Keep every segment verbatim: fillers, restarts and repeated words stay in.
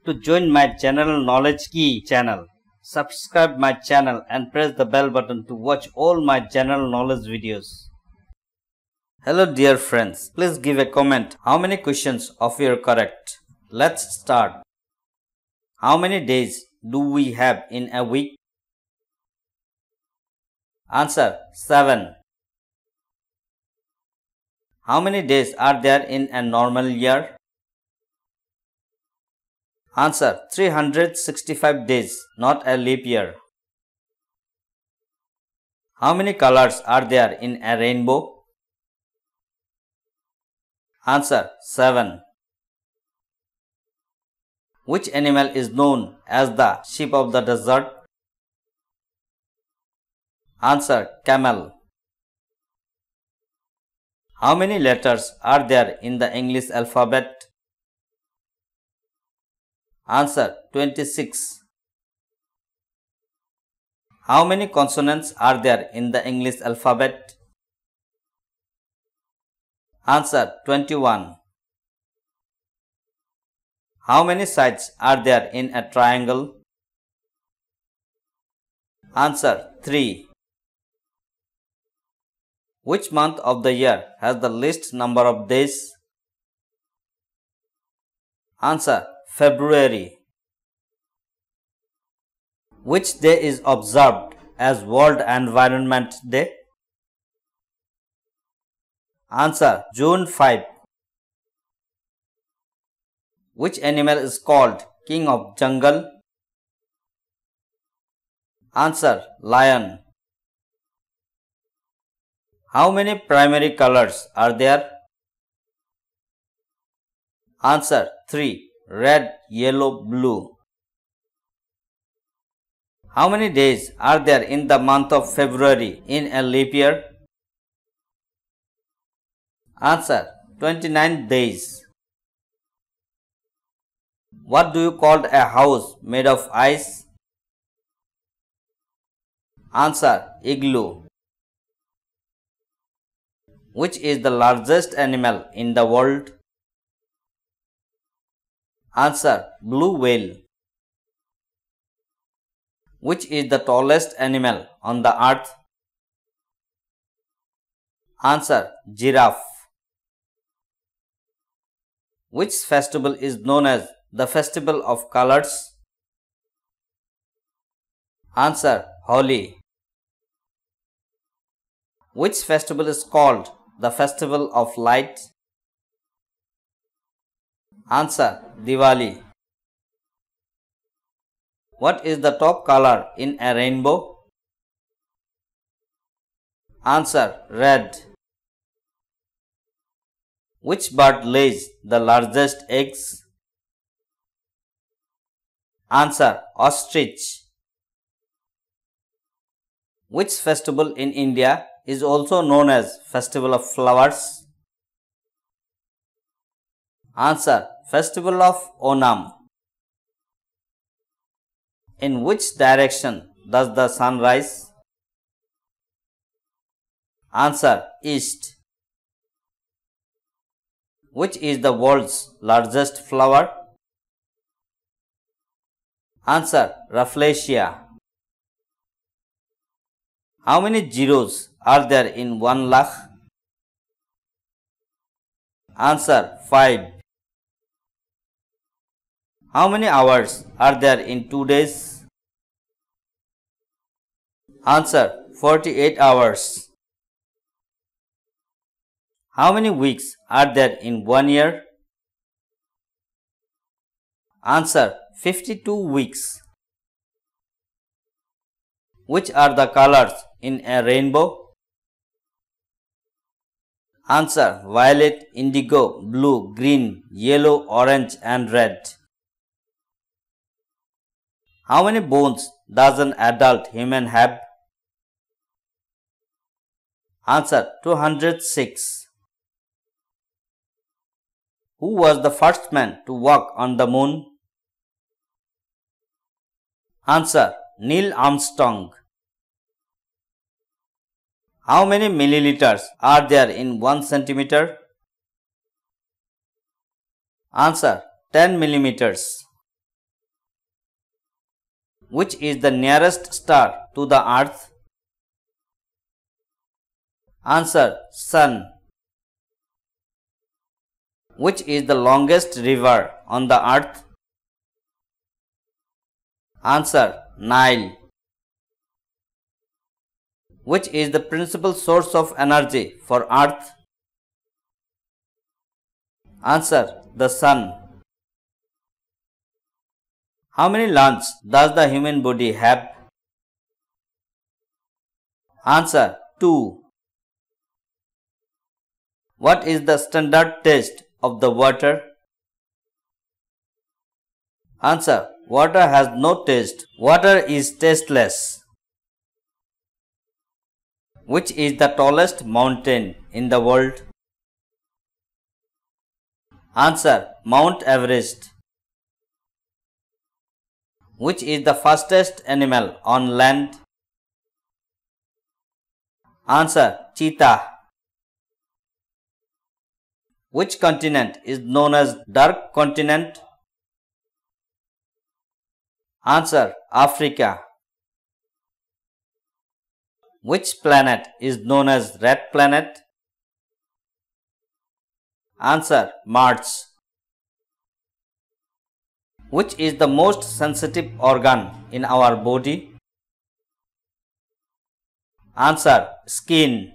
to join my general knowledge key channel. Subscribe my channel and press the bell button to watch all my general knowledge videos. Hello dear friends, please give a comment how many questions of you are correct. Let's start. How many days do we have in a week? Answer: seven. How many days are there in a normal year? Answer: three hundred sixty-five days, not a leap year. How many colors are there in a rainbow? Answer: seven. Which animal is known as the sheep of the desert? Answer: camel. How many letters are there in the English alphabet? Answer: twenty-six. How many consonants are there in the English alphabet? Answer: twenty-one. How many sides are there in a triangle? Answer: three. Which month of the year has the least number of days? Answer: February. Which day is observed as World Environment Day? Answer: June fifth. Which animal is called King of Jungle? Answer: Lion. How many primary colors are there? Answer: three. Red, yellow, blue. How many days are there in the month of February in a leap year? Answer: twenty-nine days. What do you call a house made of ice? Answer: igloo. Which is the largest animal in the world? Answer: blue whale. Which is the tallest animal on the earth? Answer: giraffe. Which festival is known as the Festival of Colors? Answer: Holi. Which festival is called the Festival of Light? Answer: Diwali. What is the top color in a rainbow? Answer: red. Which bird lays the largest eggs? Answer: ostrich. Which festival in India is also known as Festival of Flowers? Answer: Festival of Onam. In which direction does the sun rise? Answer: east. Which is the world's largest flower? Answer: Rafflesia. How many zeros are there in one lakh? Answer: five. How many hours are there in two days? Answer: forty-eight hours. How many weeks are there in one year? Answer: fifty-two weeks. Which are the colors in a rainbow? Answer: violet, indigo, blue, green, yellow, orange and red. How many bones does an adult human have? Answer: two hundred six. Who was the first man to walk on the moon? Answer: Neil Armstrong. How many milliliters are there in one centimeter? Answer: ten millimeters. Which is the nearest star to the earth? Answer: Sun. Which is the longest river on the earth? Answer: Nile. Which is the principal source of energy for earth? Answer: the sun. How many lungs does the human body have? Answer: two. What is the standard taste of the water? Answer: water has no taste. Water is tasteless. Which is the tallest mountain in the world? Answer: Mount Everest. Which is the fastest animal on land? Answer: cheetah. Which continent is known as dark continent? Answer: Africa. Which planet is known as red planet? Answer: Mars. Which is the most sensitive organ in our body? Answer: skin.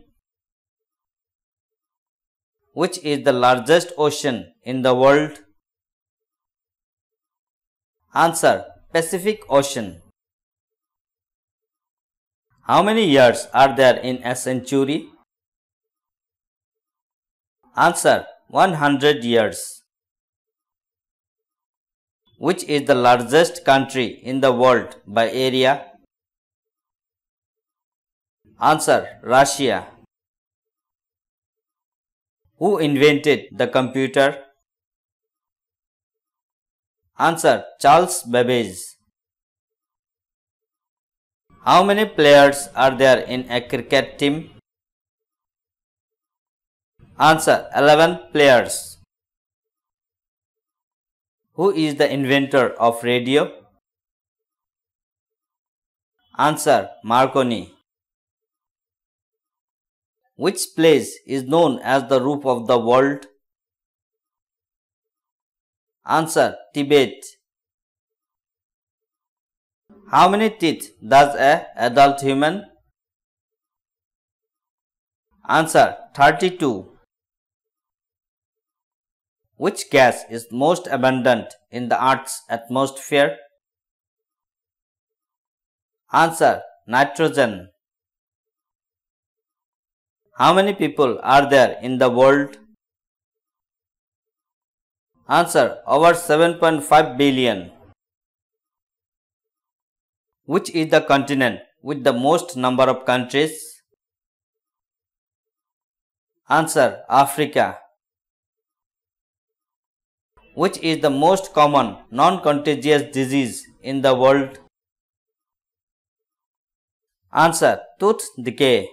Which is the largest ocean in the world? Answer: Pacific Ocean. How many years are there in a century? Answer: one hundred years. Which is the largest country in the world by area? Answer: Russia. Who invented the computer? Answer: Charles Babbage. How many players are there in a cricket team? Answer: eleven players. Who is the inventor of radio? Answer: Marconi. Which place is known as the roof of the world? Answer: Tibet. How many teeth does an adult human? Answer: thirty-two. Which gas is most abundant in the Earth's atmosphere? Answer: nitrogen. How many people are there in the world? Answer: over seven point five billion. Which is the continent with the most number of countries? Answer: Africa. Which is the most common non-contagious disease in the world? Answer: tooth decay.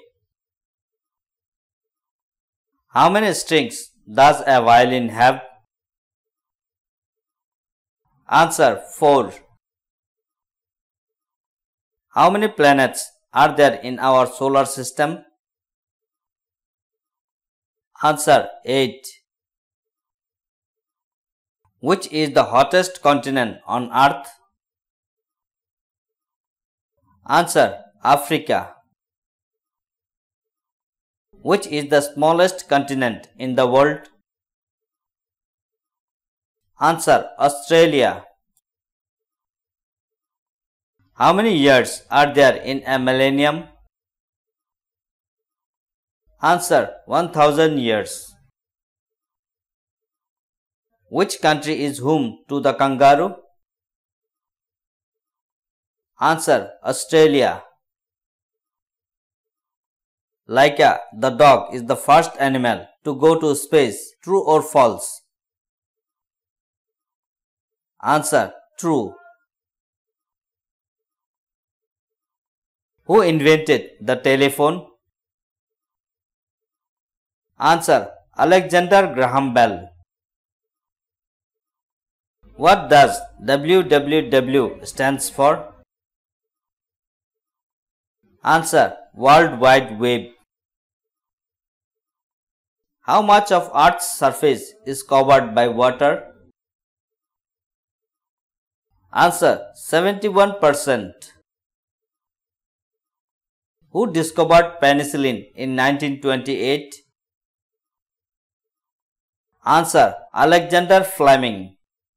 How many strings does a violin have? Answer: four. How many planets are there in our solar system? Answer: eight. Which is the hottest continent on Earth? Answer: Africa. Which is the smallest continent in the world? Answer: Australia. How many years are there in a millennium? Answer: one thousand years. Which country is home to the kangaroo? Answer: Australia. Laika, the dog, is the first animal to go to space. True or false? Answer: true. Who invented the telephone? Answer: Alexander Graham Bell. What does W W W stands for? Answer: World Wide Web. How much of Earth's surface is covered by water? Answer: seventy-one percent. Who discovered penicillin in nineteen twenty-eight? Answer: Alexander Fleming.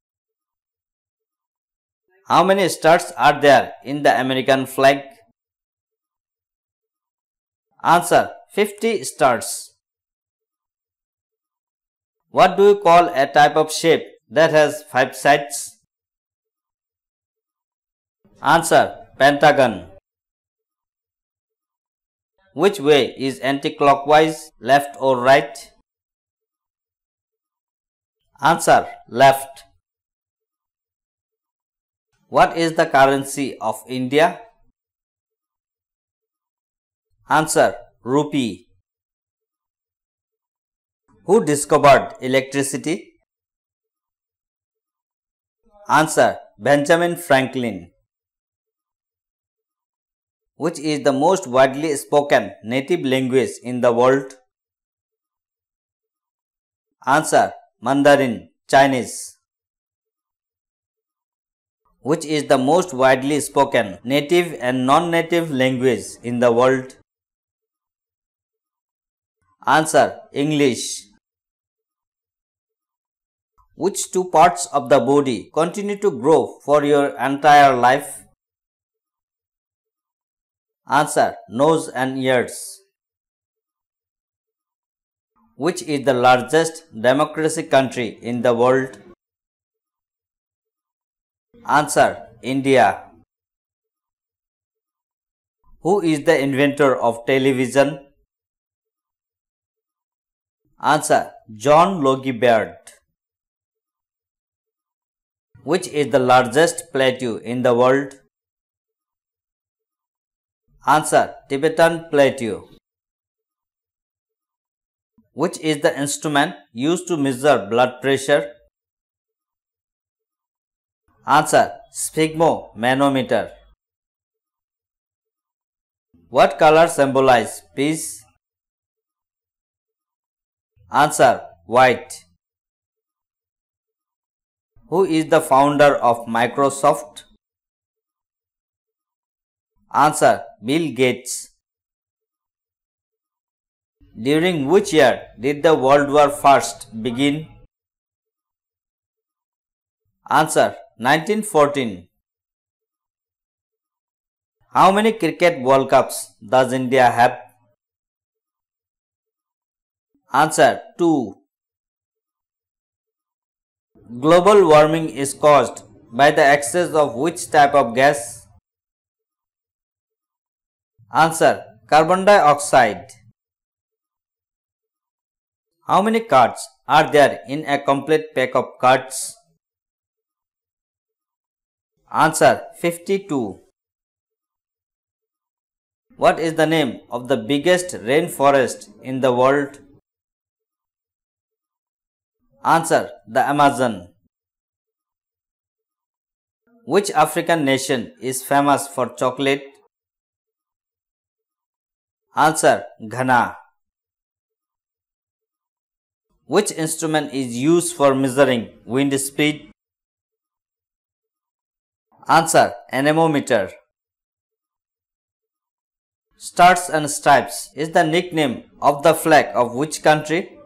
How many stars are there in the American flag? Answer: fifty stars. What do you call a type of shape that has five sides? Answer: pentagon. Which way is anti-clockwise, left or right? Answer: left. What is the currency of India? Answer: rupee. Who discovered electricity? Answer: Benjamin Franklin. Which is the most widely spoken native language in the world? Answer: Mandarin Chinese. Which is the most widely spoken native and non-native language in the world? Answer: English. Which two parts of the body continue to grow for your entire life? Answer: nose and ears. Which is the largest democratic country in the world? Answer: India. Who is the inventor of television? Answer: John Logie Baird. Which is the largest plateau in the world? Answer: Tibetan Plateau. Which is the instrument used to measure blood pressure? Answer: sphygmomanometer. What color symbolizes peace? Answer: white. Who is the founder of Microsoft? Answer: Bill Gates. During which year did the World War First begin? Answer: nineteen fourteen. How many cricket World Cups does India have? Answer: two. Global warming is caused by the excess of which type of gas? Answer: carbon dioxide. How many cards are there in a complete pack of cards? Answer: fifty-two. What is the name of the biggest rainforest in the world? Answer: the Amazon. Which African nation is famous for chocolate? Answer: Ghana. Which instrument is used for measuring wind speed? Answer: anemometer. Stars and Stripes is the nickname of the flag of which country?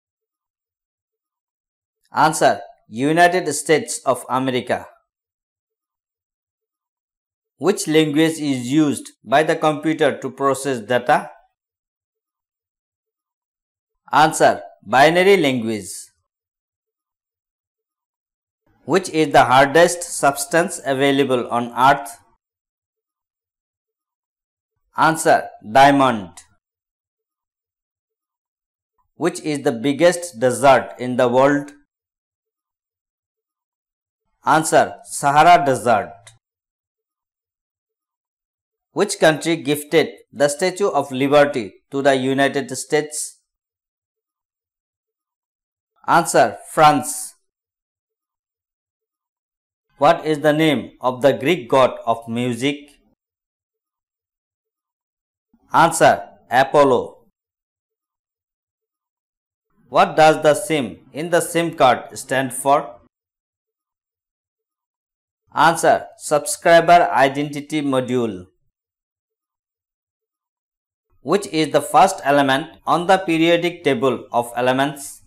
Answer: United States of America. Which language is used by the computer to process data? Answer: binary language. Which is the hardest substance available on Earth? Answer: diamond. Which is the biggest desert in the world? Answer: Sahara Desert. Which country gifted the Statue of Liberty to the United States? Answer: France. What is the name of the Greek god of music? Answer: Apollo. What does the SIM in the SIM card stand for? Answer: Subscriber Identity Module. Which is the first element on the periodic table of elements?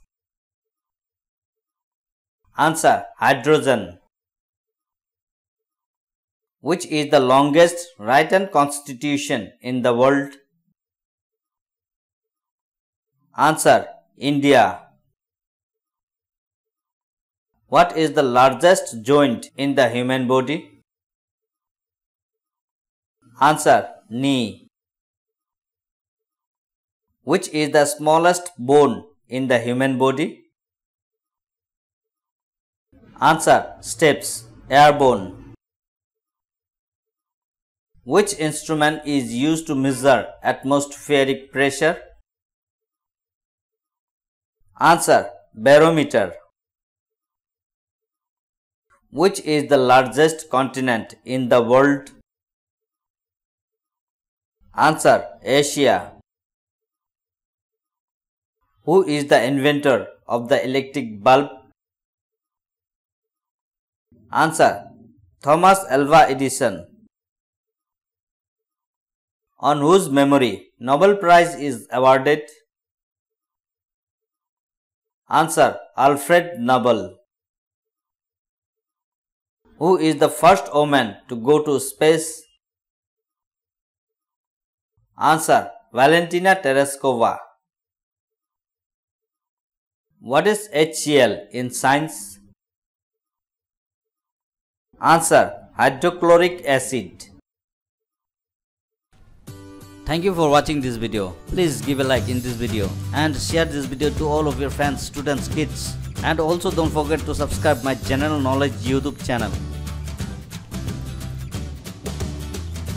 Answer: Hydrogen. Which is the longest written constitution in the world? Answer: India. What is the largest joint in the human body? Answer: knee. Which is the smallest bone in the human body? Answer: steps, air bone. Which instrument is used to measure atmospheric pressure? Answer: barometer. Which is the largest continent in the world? Answer: Asia. Who is the inventor of the electric bulb? Answer: Thomas Alva Edison. On whose memory Nobel Prize is awarded? Answer: Alfred Nobel. Who is the first woman to go to space? Answer: Valentina Tereshkova. What is H C l in science? Answer: hydrochloric acid. Thank you for watching this video. Please give a like in this video and share this video to all of your friends, students, kids. And also don't forget to subscribe my general knowledge YouTube channel.